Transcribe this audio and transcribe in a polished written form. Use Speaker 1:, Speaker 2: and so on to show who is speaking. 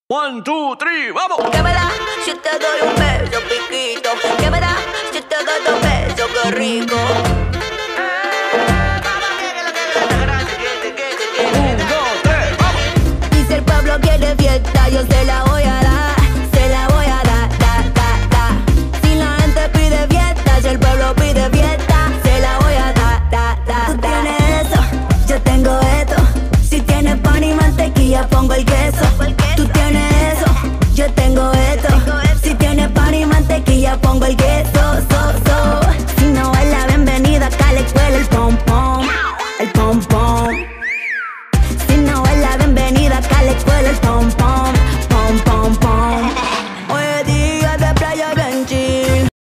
Speaker 1: 1, 2, 3, ¡vamos!
Speaker 2: ¿Qué me da si te doy un beso, piquito? ¿Qué me da si te doy dos besos, qué rico?